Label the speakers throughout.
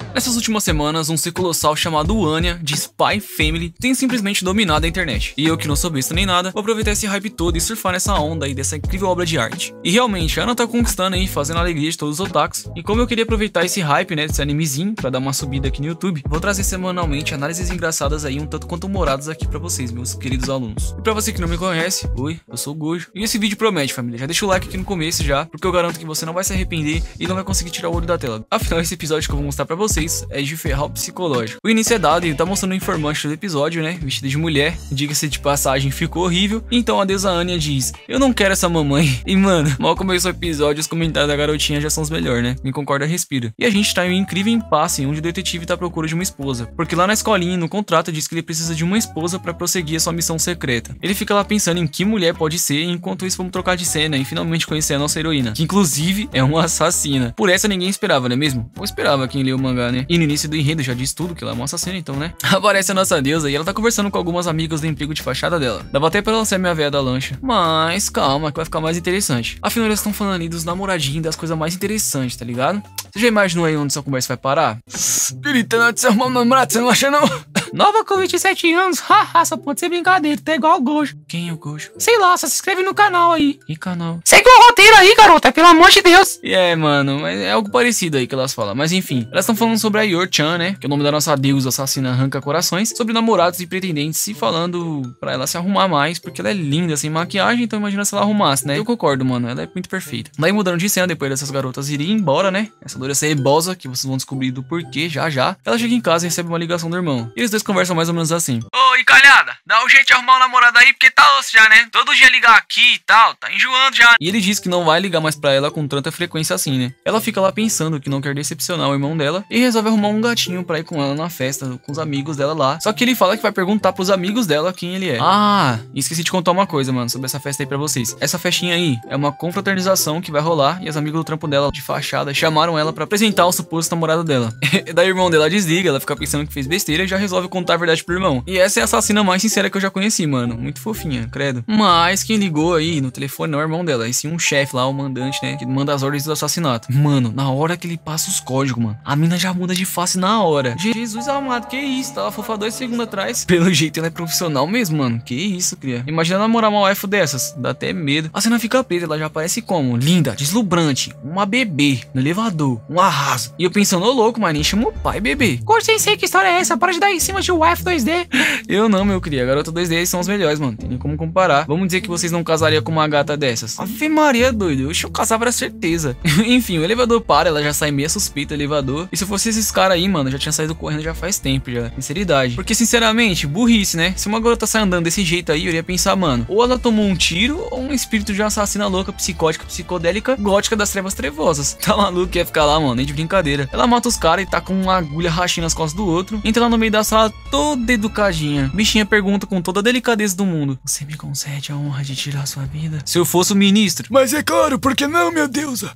Speaker 1: Nessas últimas semanas, um ser colossal chamado Anya, de Spy Family, tem simplesmente dominado a internet. E eu, que não sou besta nem nada, vou aproveitar esse hype todo e surfar nessa onda aí dessa incrível obra de arte. E realmente, a Ana tá conquistando aí, fazendo a alegria de todos os otakus. E como eu queria aproveitar esse hype, né, desse animezinho, pra dar uma subida aqui no YouTube, vou trazer semanalmente análises engraçadas aí, um tanto quanto humoradas aqui pra vocês, meus queridos alunos. E pra você que não me conhece, oi, eu sou o Gojo. E esse vídeo promete, família. Já deixa o like aqui no começo já, porque eu garanto que você não vai se arrepender e não vai conseguir tirar o olho da tela. Afinal, esse episódio que eu vou mostrar pra vocês é de ferrar o psicológico. O início é dado e tá mostrando o informante do episódio, né, vestida de mulher. Diga-se de passagem, ficou horrível. Então a deusa Anya diz: eu não quero essa mamãe. E mano, mal começou o episódio, os comentários da garotinha já são os melhores, né? Quem concorda respira. E a gente tá em um incrível impasse onde o detetive tá à procura de uma esposa, porque lá na escolinha, no contrato, diz que ele precisa de uma esposa pra prosseguir a sua missão secreta. Ele fica lá pensando em que mulher pode ser, enquanto isso vamos trocar de cena e finalmente conhecer a nossa heroína, que inclusive é uma assassina. Por essa ninguém esperava, não é mesmo? Ou esperava quem leu o mangá, né? E no início do enredo já diz tudo, que ela é uma assassina então, né? Aparece a nossa deusa e ela tá conversando com algumas amigas do emprego de fachada dela. Dava até pra ela ser minha véia da lancha, mas calma que vai ficar mais interessante. Afinal, eles estão falando ali dos namoradinhos, das coisas mais interessantes, tá ligado? Você já imaginou aí onde essa conversa vai parar? Gritando de seu namorado, você não acha não? Nova com 27 anos, haha, só pode ser brincadeira, tá igual o Gojo. Quem é o Gojo? Sei lá, só se inscreve no canal aí. Que canal? Segue o roteiro aí, garota, pelo amor de Deus. E mano, mas é algo parecido aí que elas falam. Mas enfim, elas estão falando sobre a Yor-chan, né, que é o nome da nossa deusa assassina arranca corações, sobre namorados e pretendentes e falando pra ela se arrumar mais, porque ela é linda, sem maquiagem, então imagina se ela arrumasse, né? Eu concordo, mano, ela é muito perfeita. Daí mudando de cena, depois dessas garotas irem embora, né, essa loira cebosa, que vocês vão descobrir do porquê já já, ela chega em casa e recebe uma ligação do irmão. E eles dois conversam mais ou menos assim: ô, encalhada, dá um jeito de arrumar um namorado aí, porque tá osso já, né? Todo dia ligar aqui e tal, tá enjoando já. E ele diz que não vai ligar mais pra ela com tanta frequência assim, né? Ela fica lá pensando que não quer decepcionar o irmão dela e resolve arrumar um gatinho pra ir com ela na festa, com os amigos dela lá. Só que ele fala que vai perguntar pros amigos dela quem ele é. Ah, e esqueci de contar uma coisa, mano, sobre essa festa aí pra vocês. Essa festinha aí é uma confraternização que vai rolar e as amigas do trampo dela de fachada chamaram ela pra apresentar o suposto namorado dela. Daí o irmão dela desliga, ela fica pensando que fez besteira e já resolve contar a verdade pro irmão. E essa é a assassina mais sincera que eu já conheci, mano. Muito fofinha, credo. Mas quem ligou aí no telefone não é o irmão dela, e sim um chefe lá, o mandante, né, que manda as ordens do assassinato. Mano, na hora que ele passa os códigos, mano, a mina já muda de face na hora. Jesus amado, que isso? Tava fofa 2 segundos atrás. Pelo jeito ela é profissional mesmo, mano. Que isso, cria. Imagina namorar uma wife dessas. Dá até medo. A cena fica preta, ela já aparece como linda, deslumbrante, uma bebê no elevador, um arraso. E eu pensando, ô louco, mas nem chamou pai bebê. Gosto sem sei que história é essa. Para de dar em cima de wife 2D. Eu não, meu cria. Garota 2D são os melhores, mano. Tem nem como comparar. Vamos dizer que vocês não casariam com uma gata dessas. Ave Maria, doido. Eu casava pra certeza. Enfim, o elevador para, ela já sai meio suspeita do elevador. E se fosse esses caras aí, mano, eu já tinha saído correndo já faz tempo, já. Sinceridade. Porque, sinceramente, burrice, né? Se uma garota sai andando desse jeito aí, eu iria pensar, mano, ou ela tomou um tiro, ou um espírito de uma assassina louca, psicótica, psicodélica, gótica das trevas trevosas. Tá maluco, ia ficar lá, mano, nem de brincadeira. Ela mata os caras e tá com uma agulha rachando nas costas do outro. Entra lá no meio da sala, toda educadinha. Bichinha pergunta com toda a delicadeza do mundo: você me concede a honra de tirar sua vida? Se eu fosse o ministro. Mas é claro, por que não, minha deusa?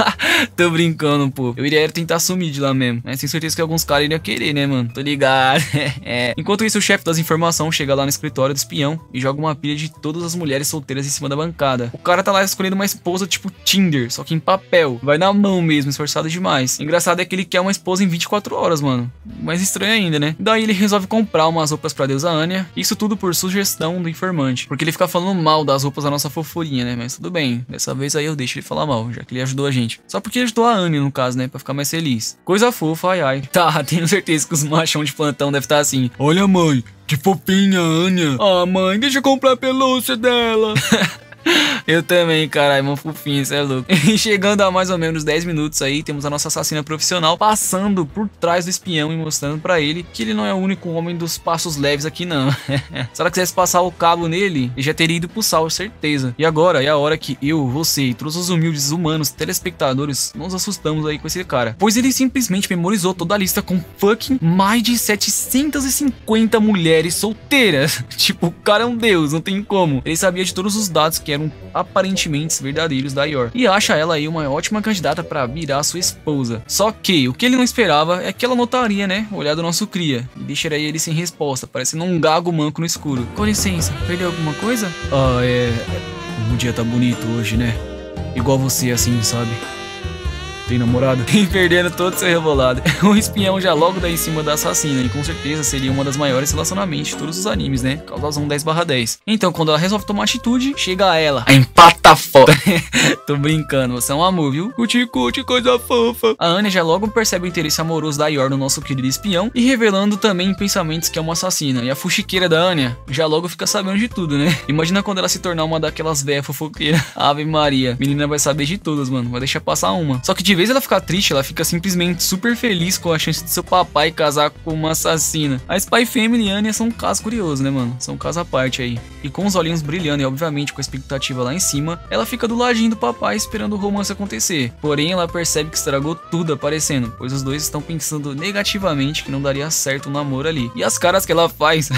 Speaker 1: Tô brincando, pô. Eu iria tentar sumir de lá mesmo. Mas tenho certeza que alguns caras iriam querer, né, mano? Tô ligado. Enquanto isso, o chefe das informações chega lá no escritório do espião e joga uma pilha de todas as mulheres solteiras em cima da bancada. O cara tá lá escolhendo uma esposa tipo Tinder, só que em papel. Vai na mão mesmo, esforçado demais. Engraçado é que ele quer uma esposa em 24 horas, mano. Mais estranho ainda, né? Daí ele resolve comprar umas roupas pra deusa Anya. Isso tudo por sugestão do informante. Porque ele fica falando mal das roupas da nossa fofurinha, né? Mas tudo bem. Dessa vez aí eu deixo ele falar mal, já que ele ajudou a gente. Só porque ele ajudou a Anya, no caso, né? Pra ficar mais feliz. Coisa fofa, ai ai. Tá, tenho certeza que os machão de plantão devem estar assim: olha, mãe, que fofinha, Anya. Ah, mãe, deixa eu comprar a pelúcia dela. Eu também, caralho, mó fofinho, cê é louco. E chegando a mais ou menos 10 minutos aí, temos a nossa assassina profissional passando por trás do espião e mostrando pra ele que ele não é o único homem dos passos leves aqui, não. Se ela quisesse passar o cabo nele, ele já teria ido pro sal, certeza. E agora é a hora que eu, você e todos os humildes humanos telespectadores nos assustamos aí com esse cara. Pois ele simplesmente memorizou toda a lista com fucking mais de 750 mulheres solteiras. Tipo, o cara é um deus, não tem como. Ele sabia de todos os dados que eram aparentemente verdadeiros da Yor, e acha ela aí uma ótima candidata pra virar sua esposa. Só que o que ele não esperava é que ela notaria, né, o olhar do nosso cria, e deixaria ele sem resposta, parecendo um gago manco no escuro. Com licença, perdeu alguma coisa? Ah, o dia tá bonito hoje, né? Igual você, assim, sabe? tem namorada? E perdendo todo seu rebolado. O espião já logo dá em cima da assassina, e com certeza seria uma das maiores relacionamentos de todos os animes, né? Causazão 10/10. Então, quando ela resolve tomar atitude, chega a ela, a empata foda. Tô brincando, você é um amor, viu? Cuti, coisa fofa. A Anya já logo percebe o interesse amoroso da Yor no nosso querido espião, e revelando também em pensamentos que é uma assassina. E a fuxiqueira da Anya já logo fica sabendo de tudo, né? Imagina quando ela se tornar uma daquelas véias fofoqueiras. Ave Maria, menina vai saber de todas, mano. Vai deixar passar uma. Só que de vez ela ficar triste, ela fica simplesmente super feliz com a chance de seu papai casar com uma assassina. A Spy Family e a Anya são um caso curioso, né, mano? São um caso à parte aí. E com os olhinhos brilhando e obviamente com a expectativa lá em cima, ela fica do ladinho do papai esperando o romance acontecer. Porém, ela percebe que estragou tudo aparecendo, pois os dois estão pensando negativamente que não daria certo o namoro ali. E as caras que ela faz...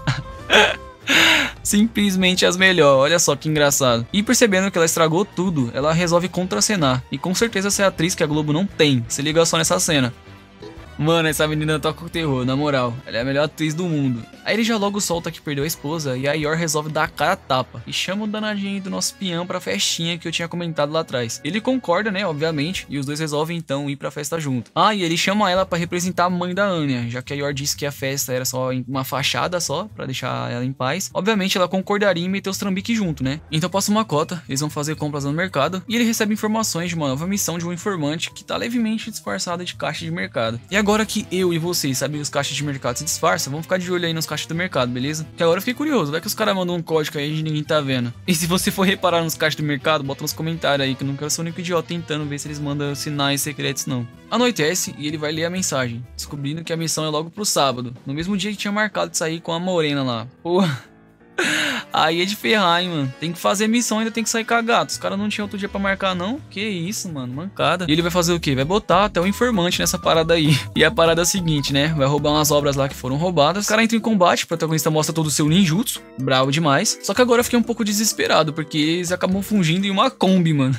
Speaker 1: simplesmente as melhores, olha só que engraçado. E percebendo que ela estragou tudo, ela resolve contracenar. E com certeza essa é a atriz que a Globo não tem. Se liga só nessa cena. Mano, essa menina toca o terror, na moral. Ela é a melhor atriz do mundo. Aí ele já logo solta que perdeu a esposa e a Yor resolve dar a cara a tapa. E chama o danadinho do nosso peão pra festinha que eu tinha comentado lá atrás. Ele concorda, né, obviamente, e os dois resolvem então ir pra festa junto. Ah, e ele chama ela pra representar a mãe da Anya, já que a Yor disse que a festa era só uma fachada só, pra deixar ela em paz. Obviamente ela concordaria em meter os trambiques junto, né? Então passa uma cota, eles vão fazer compras no mercado e ele recebe informações de uma nova missão de um informante que tá levemente disfarçada de caixa de mercado. E agora que eu e vocês sabem que os caixas de mercado se disfarçam, vamos ficar de olho aí nos caixas do mercado, beleza? Que agora eu fiquei curioso, vai que os caras mandam um código aí e ninguém tá vendo. E se você for reparar nos caixas do mercado, bota nos comentários aí, que eu não quero ser o único idiota tentando ver se eles mandam sinais secretos não. Anoitece e ele vai ler a mensagem, descobrindo que a missão é logo pro sábado, no mesmo dia que tinha marcado de sair com a morena lá. Porra. Aí é de ferrar, hein, mano. Tem que fazer missão, ainda tem que sair cagado. Os caras não tinham outro dia pra marcar, não. Que isso, mano, mancada. E ele vai fazer o quê? Vai botar até o informante nessa parada aí. E a parada é a seguinte, né? Vai roubar umas obras lá que foram roubadas. Os caras entram em combate, o protagonista mostra todo o seu ninjutsu. Bravo demais. Só que agora eu fiquei um pouco desesperado, porque eles acabam fugindo em uma Kombi, mano.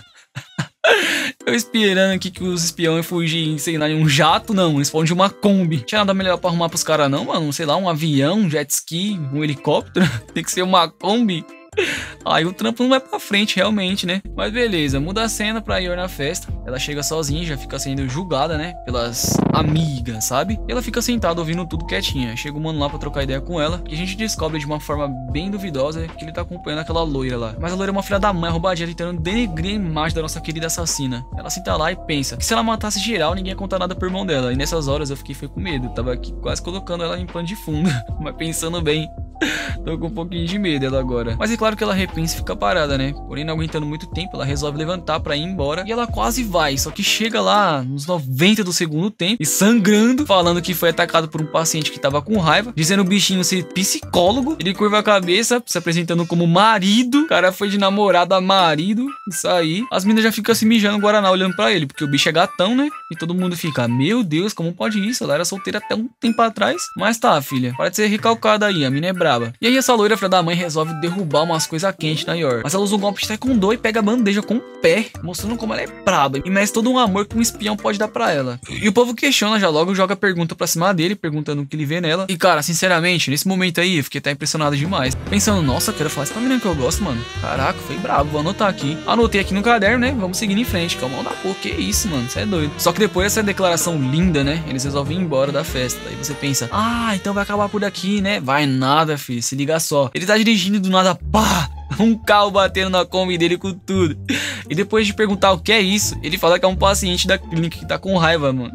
Speaker 1: Eu esperando aqui que os espiões iam fugir, sei lá, em um jato, não, eles foram de uma Kombi. Não tinha nada melhor pra arrumar pros caras não, mano, sei lá, um avião, um jet ski, um helicóptero, tem que ser uma Kombi. Aí o trampo não vai pra frente, realmente, né? Mas beleza, muda a cena pra Yor na festa. Ela chega sozinha, já fica sendo julgada, né? Pelas amigas, sabe? E ela fica sentada ouvindo tudo quietinha. Chega o mano lá pra trocar ideia com ela. E a gente descobre de uma forma bem duvidosa que ele tá acompanhando aquela loira lá. Mas a loira é uma filha da mãe, roubadinha, tentando denegrir a imagem da nossa querida assassina. Ela senta lá e pensa que se ela matasse geral, ninguém ia contar nada pro irmão dela. E nessas horas eu fiquei com medo. Tava aqui quase colocando ela em pano de fundo. Mas pensando bem, tô com um pouquinho de medo dela agora. Mas é claro que ela repensa e fica parada, né? Porém, não aguentando muito tempo, ela resolve levantar pra ir embora. E ela quase vai, só que chega lá nos 90 do segundo tempo e sangrando, falando que foi atacado por um paciente que tava com raiva, dizendo o bichinho ser psicólogo. Ele curva a cabeça, se apresentando como marido. O cara foi de namorado a marido. Isso aí. As meninas já ficam se mijando no Guaraná olhando pra ele, porque o bicho é gatão, né? E todo mundo fica, meu Deus, como pode isso? Ela era solteira até um tempo atrás. Mas tá, filha, para de ser recalcada aí, a mina é braba. E aí essa loira, filha da mãe, resolve derrubar umas coisas quentes na Yor. Mas ela usa um golpe de taekwondo e pega a bandeja com o pé, mostrando como ela é braba. E merece todo um amor que um espião pode dar pra ela. E o povo questiona já logo, joga pergunta pra cima dele, perguntando o que ele vê nela. E cara, sinceramente, nesse momento aí, eu fiquei até impressionado demais. Pensando, nossa, quero falar isso pra menina que eu gosto, mano. Caraca, foi brabo, vou anotar aqui. Anotei aqui no caderno, né? Vamos seguir em frente. Calma da porra, que isso, mano, você é doido. Só que depois dessa declaração linda, né? Eles resolvem ir embora da festa. Aí você pensa, ah, então vai acabar por aqui, né? Vai nada, filho, se liga só. Ele tá dirigindo e do nada, pá! Um carro batendo na Kombi dele com tudo. E depois de perguntar o que é isso, ele fala que é um paciente da clínica que tá com raiva, mano.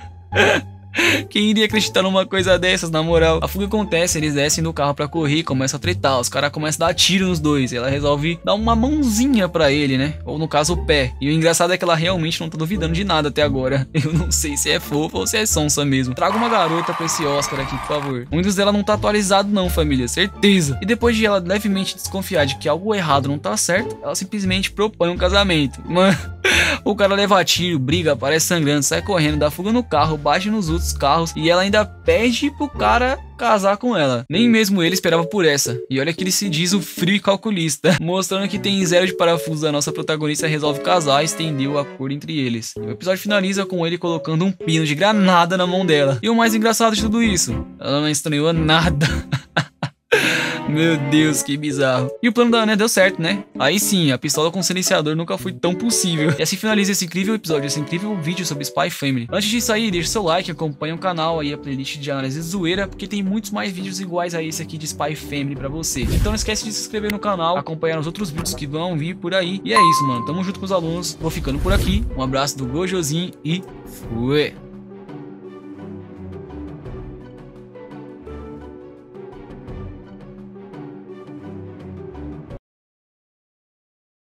Speaker 1: Quem iria acreditar numa coisa dessas, na moral? A fuga acontece, eles descem do carro pra correr e começam a tretar. Os caras começam a dar tiro nos dois. E ela resolve dar uma mãozinha pra ele, né? Ou no caso, o pé. E o engraçado é que ela realmente não tá duvidando de nada até agora. Eu não sei se é fofa ou se é sonsa mesmo. Traga uma garota pra esse Oscar aqui, por favor. O Windows dela não tá atualizado não, família. Certeza. E depois de ela levemente desconfiar de que algo errado não tá certo, ela simplesmente propõe um casamento. Mano, o cara leva tiro, briga, aparece sangrando, sai correndo, dá fuga no carro, bate nos outros carros e ela ainda pede pro cara casar com ela. Nem mesmo ele esperava por essa. E olha que ele se diz o frio e calculista, mostrando que tem zero de parafuso. A nossa protagonista resolve casar e estender o acordo entre eles. E o episódio finaliza com ele colocando um pino de granada na mão dela. E o mais engraçado de tudo isso, ela não estranhou nada. Meu Deus, que bizarro. E o plano da Anya deu certo, né? Aí sim, a pistola com silenciador nunca foi tão possível. E assim finaliza esse incrível episódio, esse incrível vídeo sobre Spy Family. Antes de sair, deixa seu like, acompanha o canal aí, a playlist de análise zoeira, porque tem muitos mais vídeos iguais a esse aqui de Spy Family pra você. Então não esquece de se inscrever no canal, acompanhar os outros vídeos que vão vir por aí. E é isso, mano. Tamo junto com os alunos. Vou ficando por aqui. Um abraço do Gojozinho e fui!